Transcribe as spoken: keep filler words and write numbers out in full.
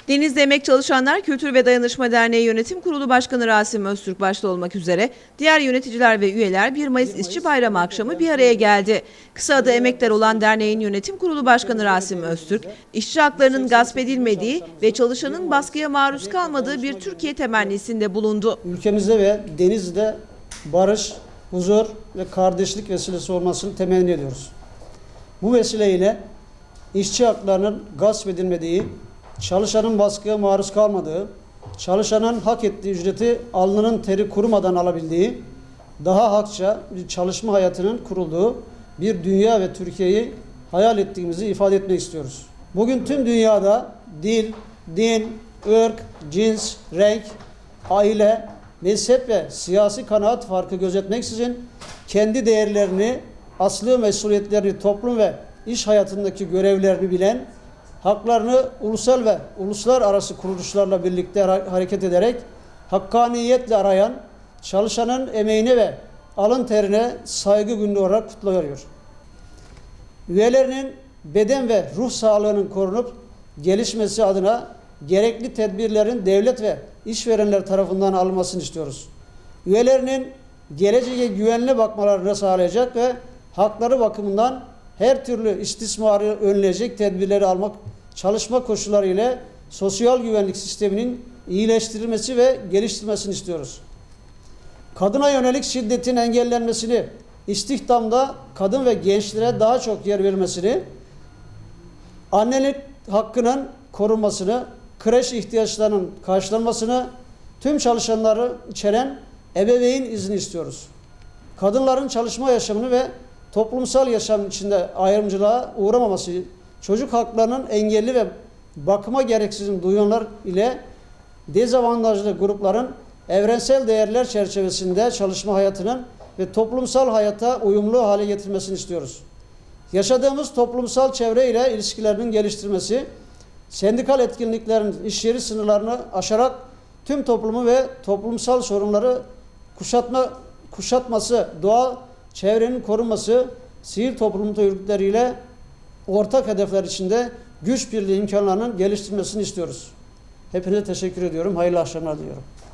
Denizli Emek Çalışanlar Kültür ve Dayanışma Derneği Yönetim Kurulu Başkanı Rasim Öztürk başta olmak üzere diğer yöneticiler ve üyeler bir Mayıs İşçi Bayramı akşamı bir araya geldi. Kısa adı Emekler olan derneğin Yönetim Kurulu Başkanı Rasim Öztürk, işçi haklarının gasp edilmediği ve çalışanın baskıya maruz kalmadığı bir Türkiye temennisinde bulundu. Ülkemizde ve Denizli'de barış, huzur ve kardeşlik vesilesi olmasını temenni ediyoruz. Bu vesileyle işçi haklarının gasp edilmediği, çalışanın baskıya maruz kalmadığı, çalışanın hak ettiği ücreti alnının teri kurumadan alabildiği, daha hakça bir çalışma hayatının kurulduğu bir dünya ve Türkiye'yi hayal ettiğimizi ifade etmek istiyoruz. Bugün tüm dünyada dil, din, ırk, cins, renk, aile, mezhep ve siyasi kanaat farkı gözetmeksizin kendi değerlerini, asli mesuliyetlerini, toplum ve iş hayatındaki görevlerini bilen, haklarını ulusal ve uluslararası kuruluşlarla birlikte hareket ederek hakkaniyetle arayan, çalışanın emeğine ve alın terine saygı günü olarak kutluyor. Üyelerinin beden ve ruh sağlığının korunup gelişmesi adına gerekli tedbirlerin devlet ve işverenler tarafından alınmasını istiyoruz. Üyelerinin geleceğe güvenli bakmalarını sağlayacak ve hakları bakımından her türlü istismarı önleyecek tedbirleri almak, çalışma koşulları ile sosyal güvenlik sisteminin iyileştirilmesi ve geliştirilmesini istiyoruz. Kadına yönelik şiddetin engellenmesini, istihdamda kadın ve gençlere daha çok yer verilmesini, annelik hakkının korunmasını, kreş ihtiyaçlarının karşılanmasını, tüm çalışanları içeren ebeveyn izni istiyoruz. Kadınların çalışma yaşamını ve toplumsal yaşam içinde ayrımcılığa uğramaması, çocuk haklarının engelli ve bakıma gereksinim duyanlar ile dezavantajlı grupların evrensel değerler çerçevesinde çalışma hayatının ve toplumsal hayata uyumlu hale getirilmesini istiyoruz. Yaşadığımız toplumsal çevre ile ilişkilerinin geliştirilmesi, sendikal etkinliklerin iş yeri sınırlarını aşarak tüm toplumu ve toplumsal sorunları kuşatma, kuşatması, doğal çevrenin korunması, sivil toplum örgütleriyle ortak hedefler içinde güç birliği imkanlarının geliştirilmesini istiyoruz. Hepinize teşekkür ediyorum. Hayırlı akşamlar diliyorum.